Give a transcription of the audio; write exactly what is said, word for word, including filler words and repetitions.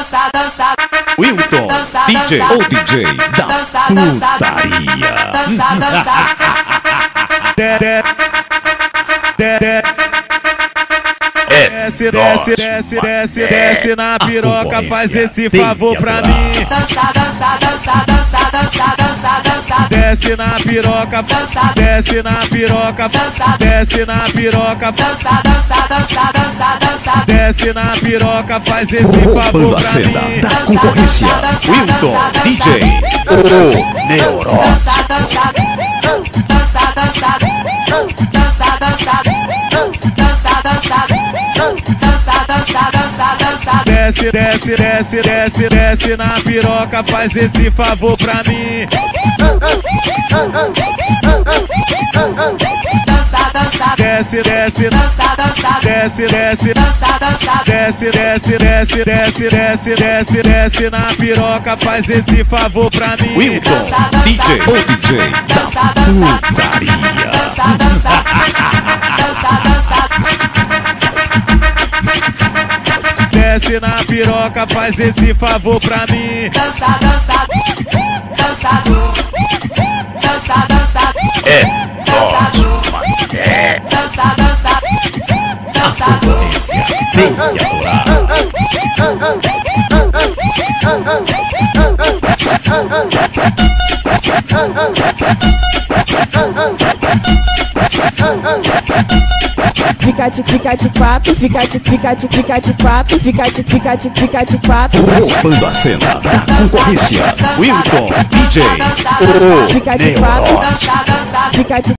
dançar, dançar. Wilton, Dançar, D J dançar. ou D J da Dançar, dançar. putaria. Dançar, dançar. Desce, desce, desce, desce, desce na piroca, faz esse favor pra mim. Dançar, dançar, dançar, dançar, dançar, dançar, dançar. Desce na piroca, Dançar. desce na piroca, Dançar. desce na piroca, Dançar, dançar, dançar, dançar, dançar. desce na piroca, faz esse favor Roubando a pra cena mim. da concorrência. Wilton, D J, o Neuro. Dançar, dançar. Dançar, dançar. Dançar, dançar. Dançar, dançar. Dançar, dançar, dançar, dançar. Desce, desce, desce, desce, desce na piroca, faz esse favor pra mim. Dançar, dançar. Desce, desce, Dançar, dançar. desce, desce, Dançar, dançar. desce, desce, desce, desce, desce, desce, desce na piroca, faz esse favor pra mim. Wilton, D J ou D J Dançar, da dançar. putaria. Dançar, dançar. Dançar, dançar. Desce na piroca, faz esse favor pra mim. Dançar, dançar. Dançar, dançar, dançar. É Dançar, é dançar, dançar. Dançar, concorrência. Tem que adorar. Fica de, fica de quatro, fica de, fica de, fica de quatro, fica de, fica de, fica de quatro. Roubando a cena da concorrência. Wilton, D J, o Fica de Neuro. quatro, dançar, dançar. fica de